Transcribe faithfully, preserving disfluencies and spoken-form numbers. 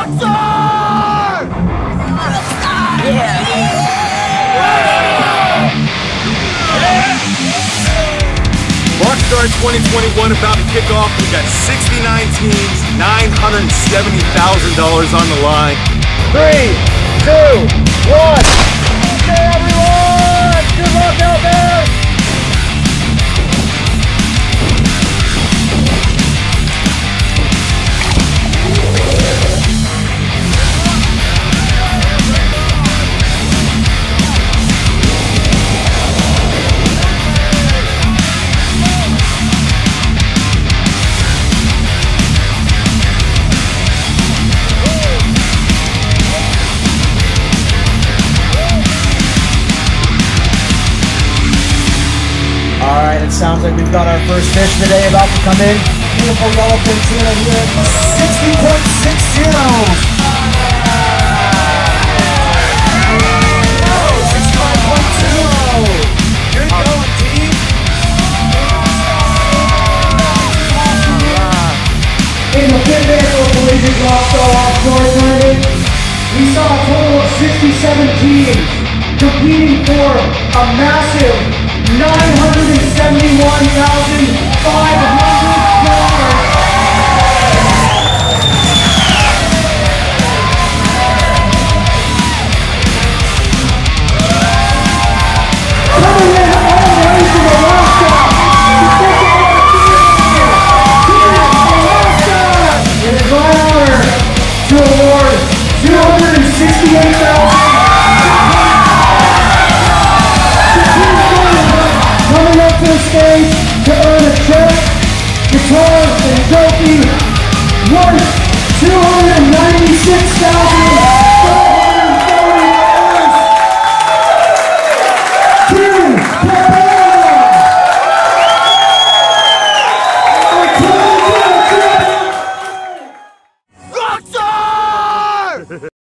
Rockstar! Yeah! Rockstar twenty twenty-one about to kick off. We got sixty-nine teams, nine hundred seventy thousand dollars on the line. Three, two, one. Okay, everyone! Good luck out there! It sounds like we've got our first fish today about to come in. Beautiful yellowfin tuna here at sixty point six zero. sixty-five point two. Good going, team. In the fifth annual Pelagic Rockstar Offshore Tournament, we saw a total of sixty-seven teams competing for a massive nine hundred seventy-one thousand five hundred dollars. Coming in all the way from Alaska, it is my honor to award two hundred sixty-eight thousand dollars. Coming up to the stage to earn a check, guitars, and trophy worth